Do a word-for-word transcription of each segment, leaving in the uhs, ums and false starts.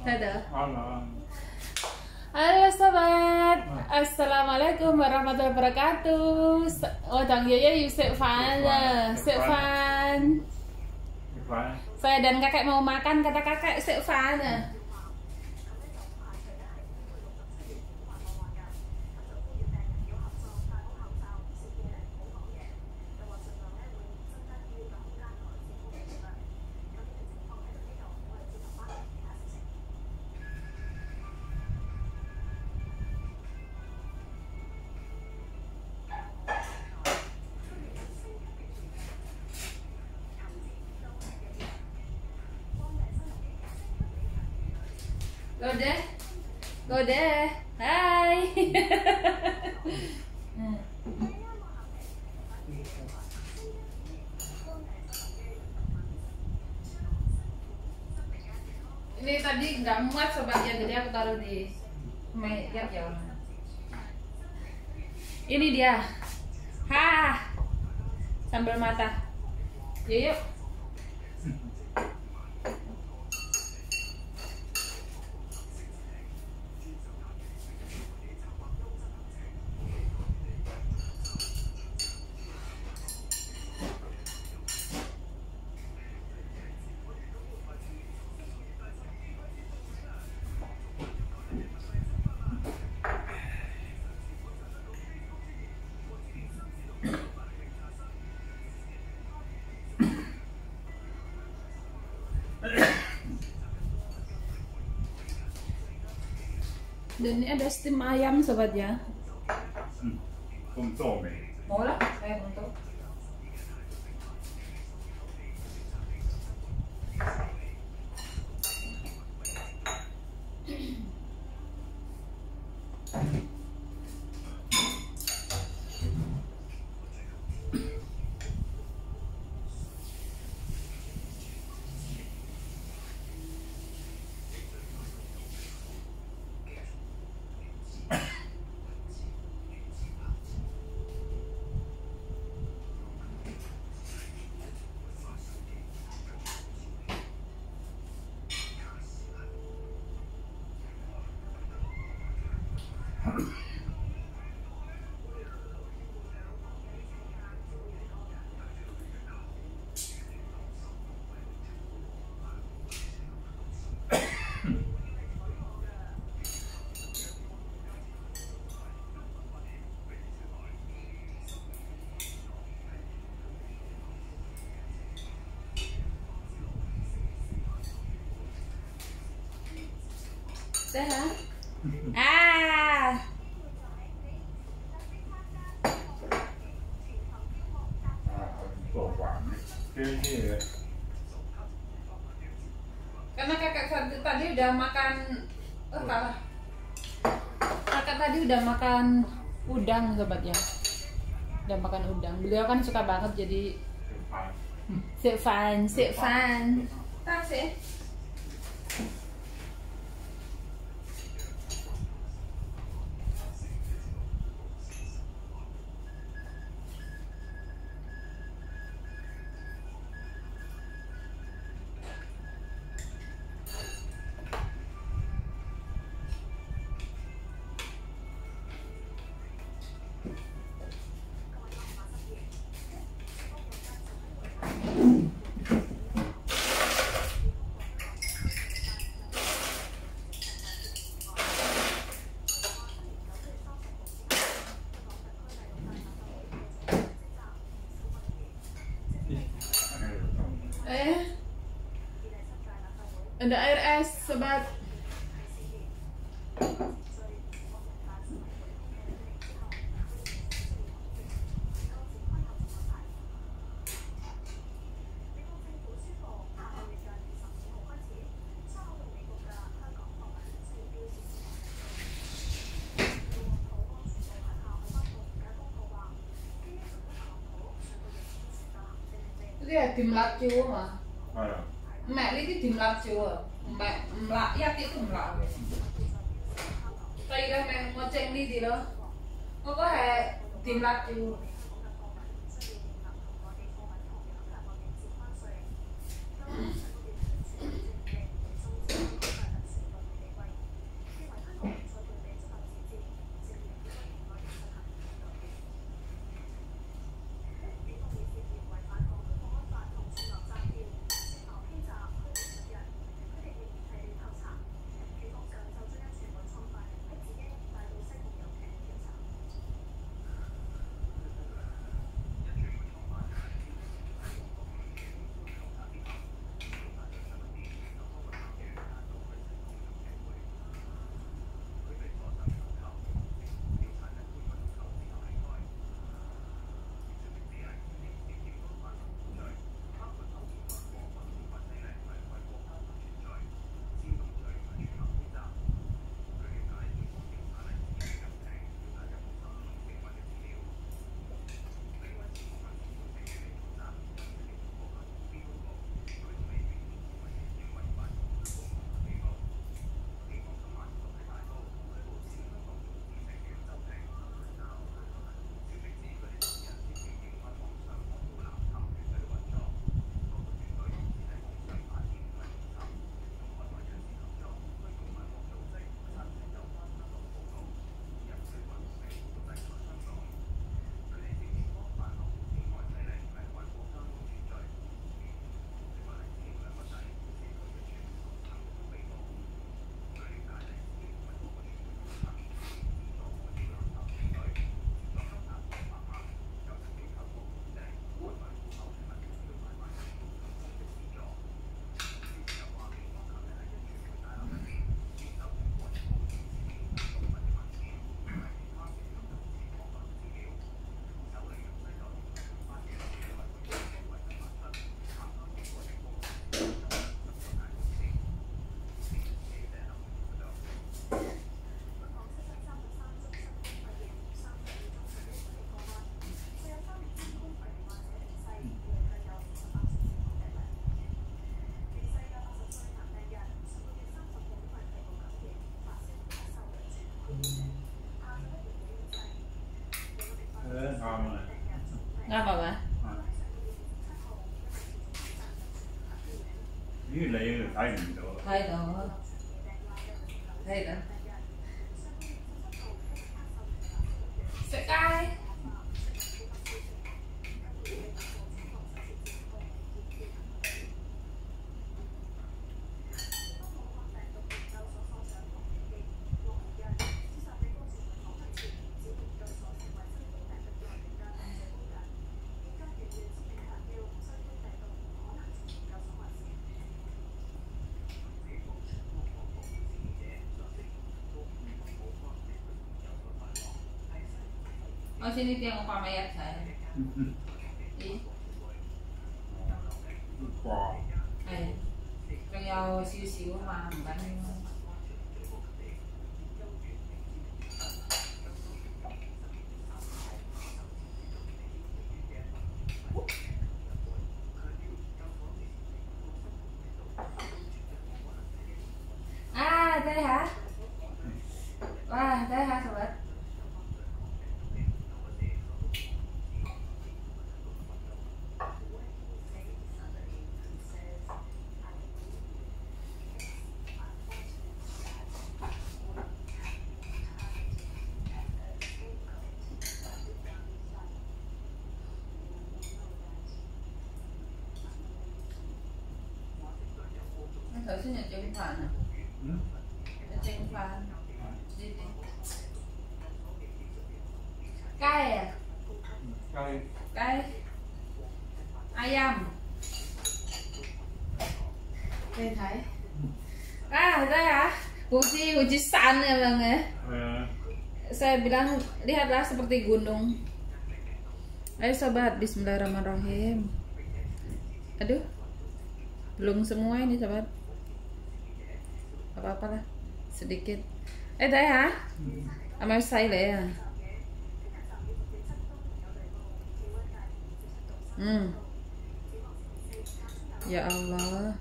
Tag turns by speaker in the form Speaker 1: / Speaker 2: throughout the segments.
Speaker 1: Dadah.
Speaker 2: Halo.
Speaker 1: Halo sobat, assalamualaikum warahmatullahi wabarakatuh. Oh, Dang Yaya, Yusuf Fan, Yusuf Fan. Saya dan kakek mau makan, kata kakek Yusuf Fan. Gode, Gode, hai. Ini tadi nggak muat sobatnya, jadi aku taruh di meja ya. Ini dia, ha, sambal mata. Yuk, yuk. Dan ini ada steam ayam sobat ya.
Speaker 2: Hmm. Untuk nih.
Speaker 1: Mau lah, saya untuk. Dah. Ah. Karena kakak tadi udah makan, oh kalah. Kakak tadi udah makan udang sobat ya. Udah makan udang. Beliau kan suka banget jadi sik fan, sik fan. Tak sih. Eh, ada air es sobat. Itu ya dim laju mah. Mek iki dim laju. Mek mlakyat itu mlak. Kayak mek ngoceng di lho. Kok he dim laju.
Speaker 2: Thế ngon rồi.
Speaker 1: Ngon mà bà.
Speaker 2: À. Với lại thấy mình được.
Speaker 1: Thấy rồi. Thấy rồi. Sẽ cay. Oh sini dia ngomong mayat saya. Đi.
Speaker 2: Wow.
Speaker 1: Này, con dao xíu xíu mà bánh. À đây hả? Wow, đây hả các bạn? Thử xin nhận chân phản à?
Speaker 2: Ừ.
Speaker 1: Chân phản. Đi đi. Cay à?
Speaker 2: Cay.
Speaker 1: Cay. Ayam. Đây thấy. Ah, đây hả? Uji, uji san ya bang ya.
Speaker 2: Uh,
Speaker 1: Saya bilang lihatlah seperti gunung. Ayo sobat, bismillahirrahmanirrahim. Aduh. Belum semua ini sobat. Apa-apalah. Sedikit. Eh dah ya. Sama saya lah ya. Hmm. Ya Allah.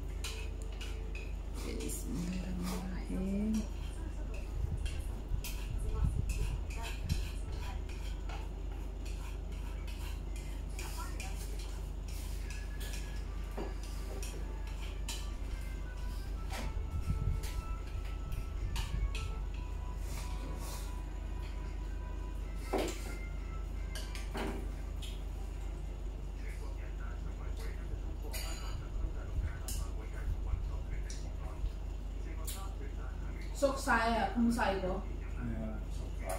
Speaker 1: Bismillahirrahmanirrahim. Sốt sai à, không sai của.
Speaker 2: yeah, so far.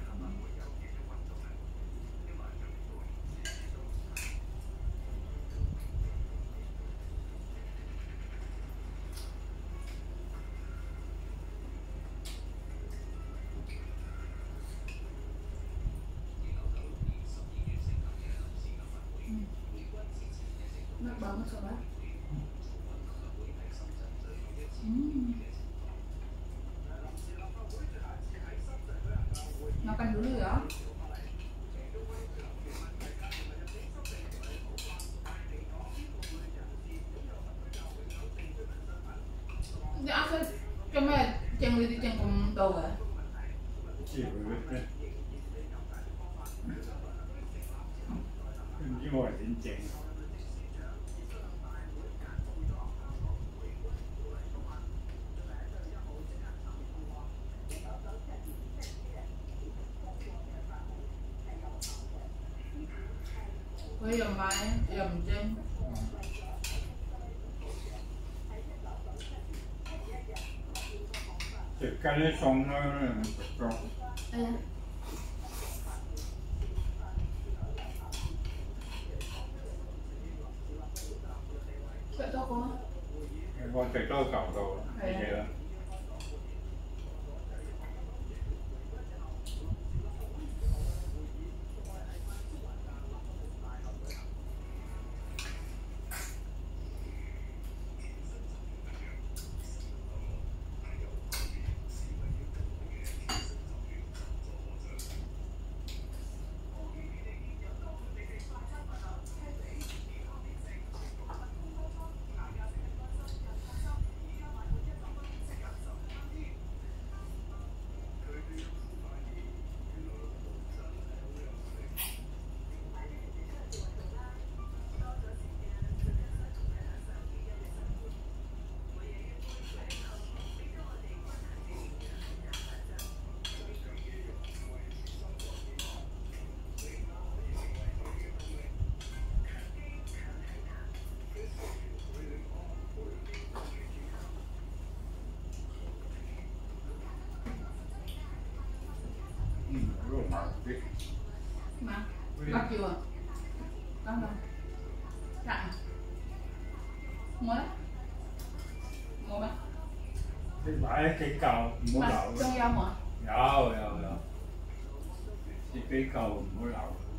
Speaker 1: Nước bóng sao bác? Hmm. Makan dulu ya. Ini asal cuma yang lihat yang kamu tahu ya.
Speaker 2: Chịu được đấy. Không chỉ ngồi đến chèn.
Speaker 1: Với dầm máy, dầm chân.
Speaker 2: Thịt canh nó xong nó còn
Speaker 1: Đây à. Vậy thôi con.
Speaker 2: con thịt nó còng rồi như vậy đó. 麻啲。
Speaker 1: 嘛？辣椒啊？等等，辣啊？冇咧？冇咩？
Speaker 2: 你買幾嚿唔好留。
Speaker 1: 仲有冇啊？
Speaker 2: 有有有，你幾嚿唔好留。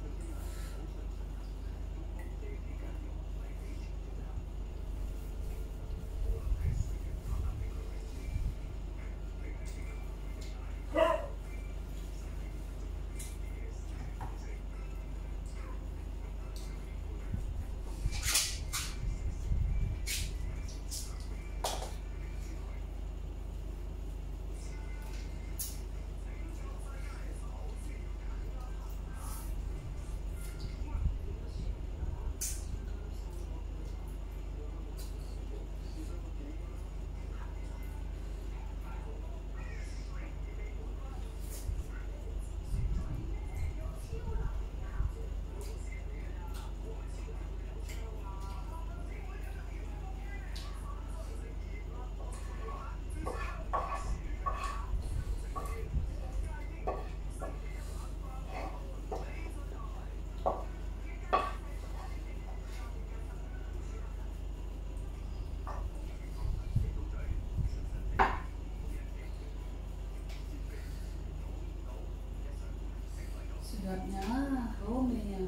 Speaker 1: Sedapnya, home ya.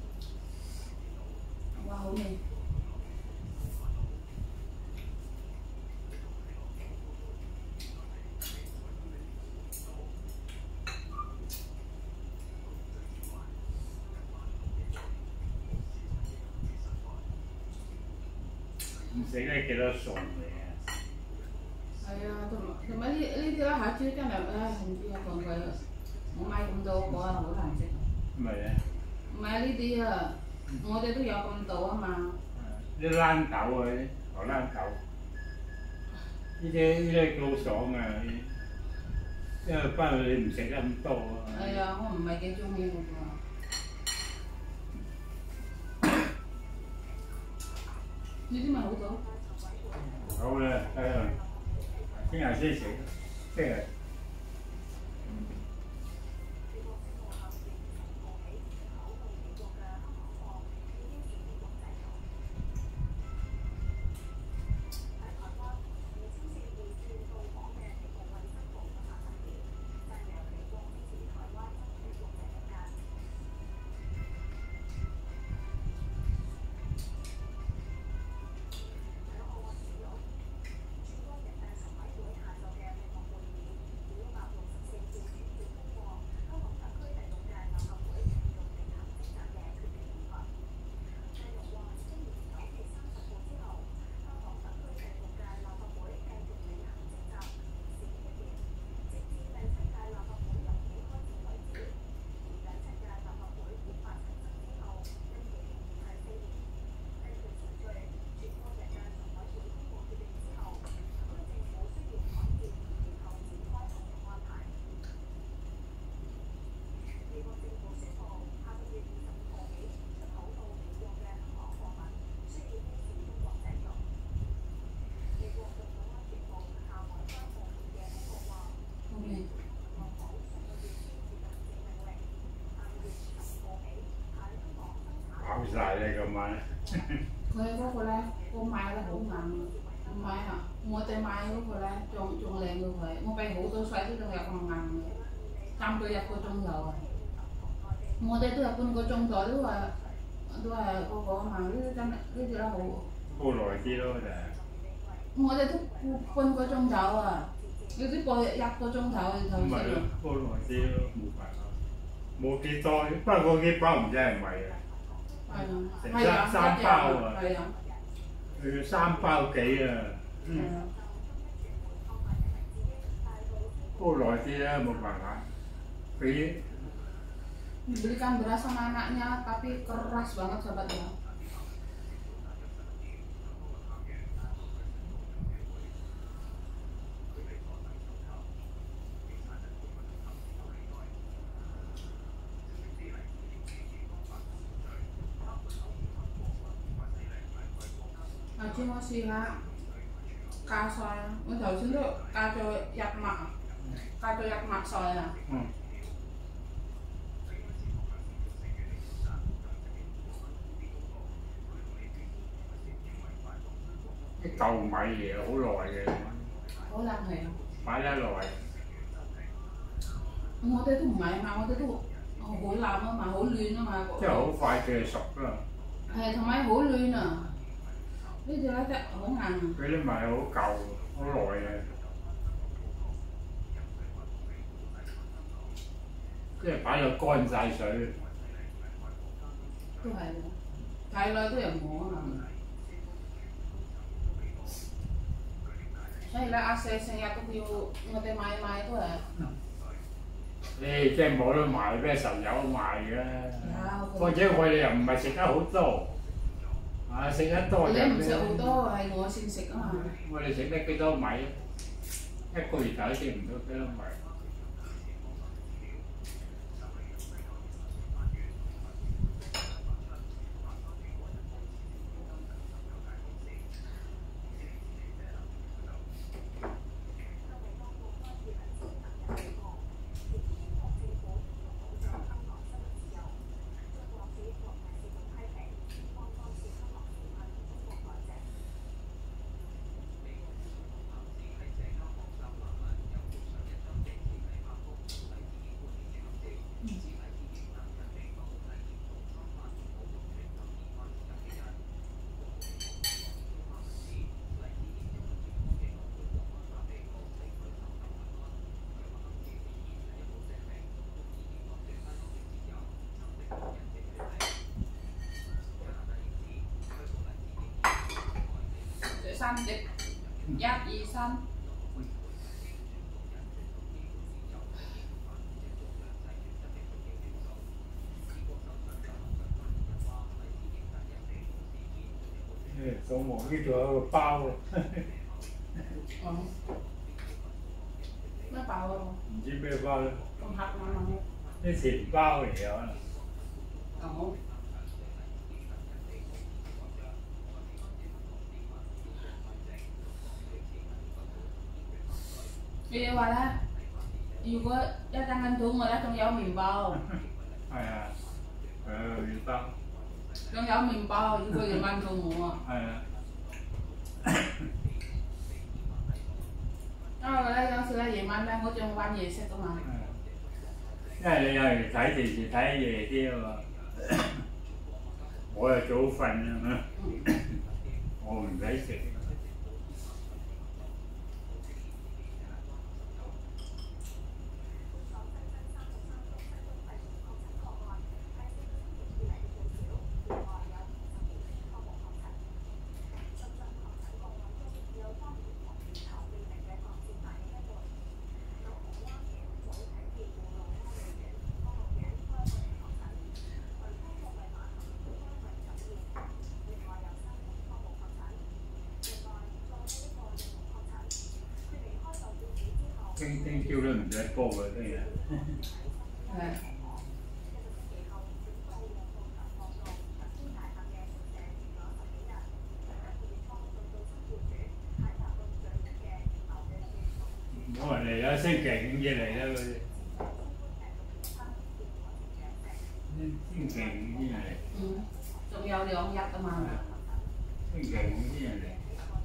Speaker 1: Wah, home.
Speaker 2: 唔死咧幾多餸嚟啊？
Speaker 1: 係啊，同埋同埋呢呢啲咧下次真係唉唔知啊講佢，我買咁多個啊好難食。
Speaker 2: 唔係咧。
Speaker 1: 唔係呢啲啊，我哋都有咁多啊嘛。
Speaker 2: 啲豌豆啊，啲荷蘭豆，呢啲呢啲好爽啊！呢啲，因為不過你唔食得咁多啊。
Speaker 1: 係啊，我唔係幾中意嗰個。呢啲咪好多。
Speaker 2: 好啦，睇下，聽日先食，聽日。爆晒咧咁晚。
Speaker 1: 佢嗰個咧，我買得好硬啊！唔係啊，我哋買嗰個咧仲仲靚過佢，我俾好多水都仲有咁硬嘅，浸咗一個鐘頭啊！我哋都係半個鐘頭都係都係嗰個啊嘛，呢啲真係呢啲咧好。
Speaker 2: 煲耐啲咯就係。
Speaker 1: 我哋都半個鐘頭啊！有啲過一個鐘頭就
Speaker 2: 唔係咯，煲耐啲咯，冇辦法。冇幾多，不過嗰幾包唔知係咪啊？
Speaker 1: 係啊，
Speaker 2: 成
Speaker 1: 係啊，
Speaker 2: 三三包啊！
Speaker 1: 係啊，
Speaker 2: 佢三包幾啊？嗯。煲耐啲啦，冇辦法。佢
Speaker 1: dibelikan beras sama anaknya tapi keras banget sahabatnya. Aji mau siha kasoy, tôi đầu先都加咗一麥，加咗一麥菜啊。嗯
Speaker 2: 舊米嚟，好耐嘅，
Speaker 1: 好冷係啊！
Speaker 2: 擺得耐。
Speaker 1: 我哋都唔係嘛，我哋都好冷啊嘛，好暖啊嘛。
Speaker 2: 即係好快佢就熟㗎。
Speaker 1: 係，同埋好暖啊！呢隻咧真係好硬啊！
Speaker 2: 嗰啲米好舊，好耐嘅。即係擺到乾晒水。
Speaker 1: 都係啊，太耐都有磨啊！所以咧，阿四成日都叫我哋買買都係。
Speaker 2: 誒，即係冇得賣咩神有賣嘅，
Speaker 1: 有。
Speaker 2: 或者我哋又唔係食得好多，啊食得多就
Speaker 1: 你唔食好多，係我先食啊嘛。
Speaker 2: 我哋食得幾多米？一個月就食唔到幾多米。
Speaker 1: 三隻，一二三。
Speaker 2: 誒，上網呢度有個包喎。
Speaker 1: 哦。咩包啊？
Speaker 2: 唔知咩包咧？
Speaker 1: 咁黑嘛嘛。
Speaker 2: 啲甜包嚟嘅可能。
Speaker 1: 哦。你話咧，如果一陣間肚餓咧，仲有麵包。
Speaker 2: 係啊，誒麵包。
Speaker 1: 仲有麵包，如果夜晚肚餓啊。
Speaker 2: 係啊。
Speaker 1: 因為咧，有時咧夜晚咧，我仲揾嘢食噶嘛。
Speaker 2: 因為你有時睇電視睇夜啲啊嘛，我又早瞓啊，我唔使食。聽聽朝都唔使煲嘅，真係。
Speaker 1: 係。
Speaker 2: 冇人嚟啦，星期五至嚟啦佢哋。星期五先嚟。
Speaker 1: 嗯，仲有兩日啊嘛。
Speaker 2: 星期五先嚟。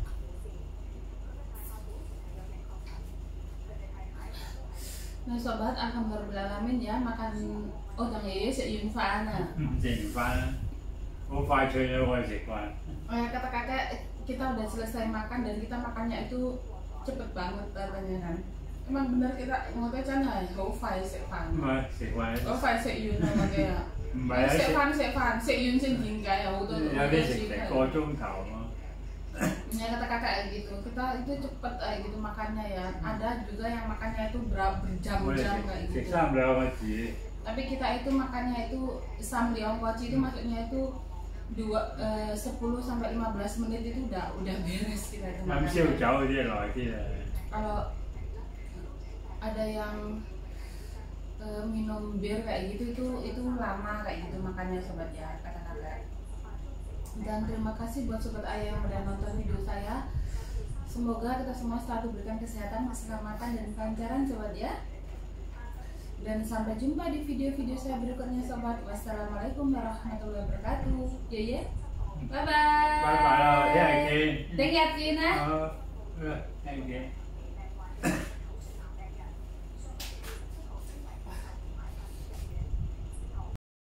Speaker 1: Nah sobat, alhamdulillahirrahmanirrahim ya, makan udang ini seiun faana.
Speaker 2: Seiun faana. Oh,快脆啦，我哋食飯。
Speaker 1: Oh ya, kata kakek kita udah selesai makan dan kita makannya itu cepet banget katanya kan. Emang bener kita ngomongnya kan hay, hổ phai sẽ phản.
Speaker 2: Mà, sẽ phản.
Speaker 1: Hổ phai sẽ yun là cái à. Sẽ phản sẽ phản, sẽ yun sẽ yun cái hổ tôi.
Speaker 2: Ya dia食成個鐘頭咯。
Speaker 1: Ya kata kakak gitu, kita itu cepet eh, gitu makannya ya. Ada juga yang makannya itu berjam-jam kayak gitu. Tapi kita itu makannya itu samliang koci itu maksudnya itu dua eh, sepuluh sampai lima belas menit itu udah udah beres kita itu makannya. Kalau ada yang eh, minum bir kayak gitu itu itu lama kayak gitu makannya sobat ya, kata kakak. Dan terima kasih buat sobat ayah yang udah nonton video saya. Semoga kita semua selalu diberikan kesehatan, keselamatan dan kelancaran sobat ya. Dan sampai jumpa di video-video saya berikutnya sobat. Wassalamualaikum warahmatullahi wabarakatuh. Ya ya. Bye bye.
Speaker 2: Bye bye rồi, thế này chị.
Speaker 1: Để gặp chị nè.
Speaker 2: Ờ, ừ, thế này chị.